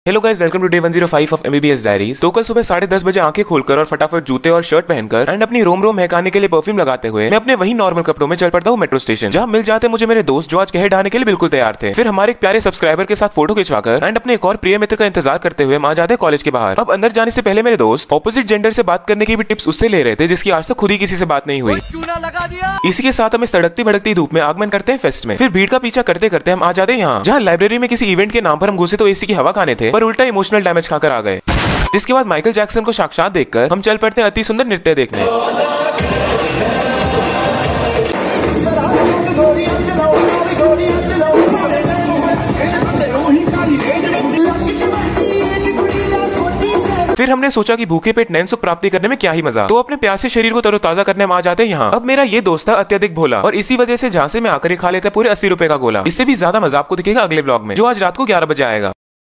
Hello guys, welcome to day 105 of MBBS diaries. तो कल सुबह 10:30 बजे आंखें खोलकर और फटाफट जूते और शर्ट पहनकर एंड अपनी रोम महकाने के लिए परफ्यूम लगाते हुए मैं अपने वही नॉर्मल कपड़ों में चल पड़ता हूँ मेट्रो स्टेशन, जहाँ मिल जाते मुझे मेरे दोस्त जो आज कहे ढाने के लिए बिल्कुल तैयार थे। फिर हमारे एक प्यारे सब्सक्राइबर के साथ फोटो खिंचवाकर एंड अपने एक और प्रिय मित्र का इंतजार करते हुए आ जाते कॉलेज के बाहर। अब अंदर जाने से पहले मेरे दोस्त ऑपोजिट जेंडर से बात करने की भी टिप्स उससे ले रहे थे जिसकी आज तक खुद ही किसी से बात नहीं हुई। इसी के साथ हमें सड़कती भड़कती धूप में आगमन करते हैं फेस्ट में। फिर भीड़ का पीछा करते करते हम आ जाते हैं यहाँ, जहाँ लाइब्रेरी में किसी इवेंट के नाम पर हम घुसे तो एसी की हवा खाने थे, पर उल्टा इमोशनल डैमेज खाकर आ गए। जिसके बाद माइकल जैक्सन को साक्षात देखकर हम चल पड़ते हैं अति सुंदर नृत्य देखने। फिर हमने सोचा कि भूखे पेट नैन सुख प्राप्ति करने में क्या ही मजा, तो अपने प्यासे शरीर को तरोताजा करने में आ जाते हैं यहाँ। अब मेरा ये दोस्त था अत्यधिक भोला और इसी वजह से जहाँ से मैं आकर खा लेता पूरे 80 रुपए का गोला। इससे भी ज्यादा मजा आपको दिखेगा अगले ब्लॉग में, जो आज रात को 11 बजे आएगा।